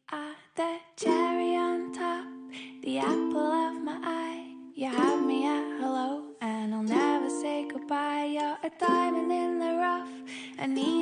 Ah, the cherry on top, the apple of my eye. You have me at hello, and I'll never say goodbye. You're a diamond in the rough, an